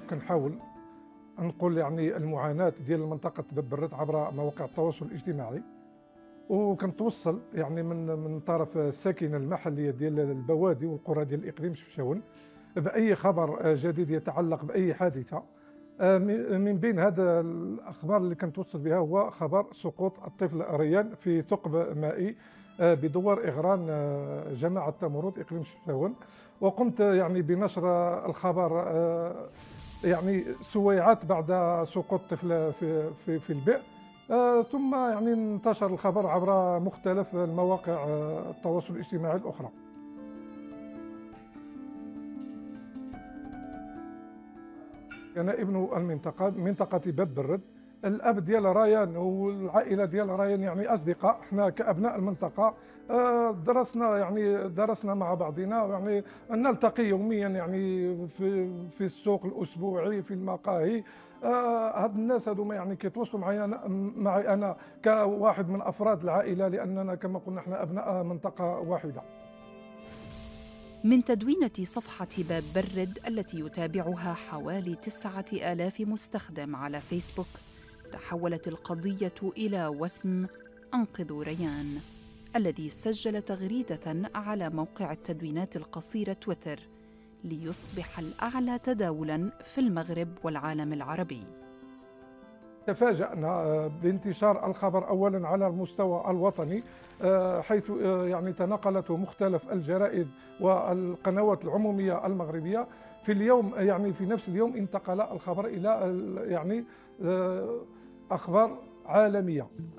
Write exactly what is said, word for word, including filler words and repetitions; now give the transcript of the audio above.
كنحاول نقول يعني المعاناة ديال منطقة باب برد عبر مواقع التواصل الاجتماعي، وكنتوصل يعني من من طرف الساكنة المحلية ديال البوادي والقرى ديال الإقليم شفشاون بأي خبر جديد يتعلق بأي حادثة. آه، من من بين هذا الأخبار اللي كنتوصل بها هو خبر سقوط الطفل ريان في ثقب مائي آه، بدوار إغران آه، جماعة تمرد إقليم شفشاون. وقمت يعني بنشر الخبر آه، يعني سويعات بعد سقوط طفل في في في البئر. آه، ثم يعني انتشر الخبر عبر مختلف المواقع آه، التواصل الاجتماعي الأخرى. أنا ابن المنطقة، منطقة باب برد. الأب ديال ريان والعائلة ديال ريان يعني أصدقاء، احنا كأبناء المنطقة آه، درسنا يعني درسنا مع بعضنا، يعني نلتقي يوميا يعني في في السوق الأسبوعي في المقاهي. آه، هاد الناس هذوما يعني كيتواصلوا معايا أنا معي أنا كواحد من أفراد العائلة، لأننا كما قلنا احنا أبناء منطقة واحدة. من تدوينة صفحة باب برد التي يتابعها حوالي تسعة آلاف مستخدم على فيسبوك، تحولت القضية إلى وسم أنقذوا ريان، الذي سجل تغريدة على موقع التدوينات القصيرة تويتر ليصبح الأعلى تداولاً في المغرب والعالم العربي. تفاجأنا بانتشار الخبر أولا على المستوى الوطني، آه، حيث آه، يعني تناقلته مختلف الجرائد والقنوات العمومية المغربية. في اليوم يعني في نفس اليوم انتقل الخبر إلى ال- يعني آه، أخبار عالمية.